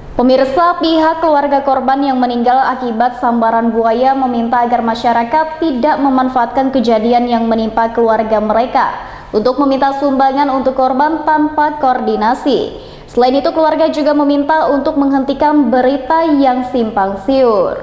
Pemirsa, pihak keluarga korban yang meninggal akibat sambaran buaya meminta agar masyarakat tidak memanfaatkan kejadian yang menimpa keluarga mereka untuk meminta sumbangan untuk korban tanpa koordinasi. Selain itu, keluarga juga meminta untuk menghentikan berita yang simpang siur.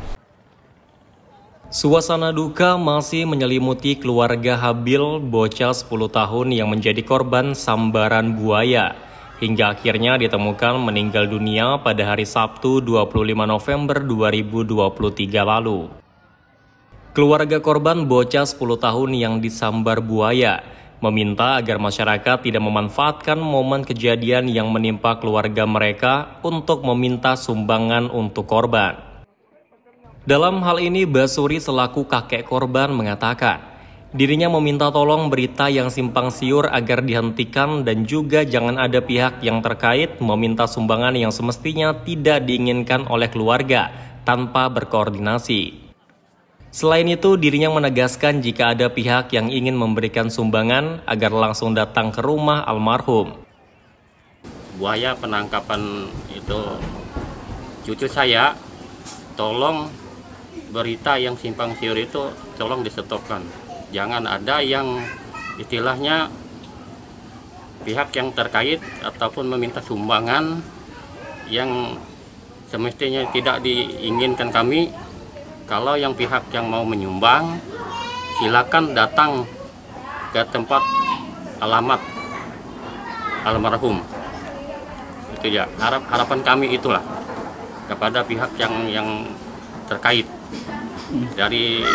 Suasana duka masih menyelimuti keluarga Habil, bocah 10 tahun yang menjadi korban sambaran buaya, hingga akhirnya ditemukan meninggal dunia pada hari Sabtu 25 November 2023 lalu. Keluarga korban bocah 10 tahun yang disambar buaya meminta agar masyarakat tidak memanfaatkan momen kejadian yang menimpa keluarga mereka untuk meminta sumbangan untuk korban. Dalam hal ini, Basuri selaku kakek korban mengatakan, dirinya meminta tolong berita yang simpang siur agar dihentikan dan juga jangan ada pihak yang terkait meminta sumbangan yang semestinya tidak diinginkan oleh keluarga tanpa berkoordinasi. Selain itu, dirinya menegaskan jika ada pihak yang ingin memberikan sumbangan agar langsung datang ke rumah almarhum. Buaya penangkapan itu cucu saya, tolong berita yang simpang siur itu tolong disetopkan. Jangan ada yang istilahnya pihak yang terkait ataupun meminta sumbangan yang semestinya tidak diinginkan kami. Kalau yang pihak yang mau menyumbang, silakan datang ke tempat alamat almarhum. Itu ya, harapan kami itulah kepada pihak yang terkait dari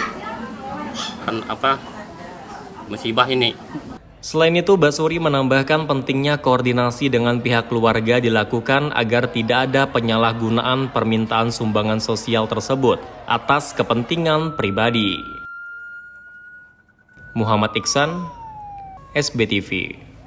musibah ini. Selain itu, Basuri menambahkan pentingnya koordinasi dengan pihak keluarga dilakukan agar tidak ada penyalahgunaan permintaan sumbangan sosial tersebut atas kepentingan pribadi. Muhammad Iksan, SBTV.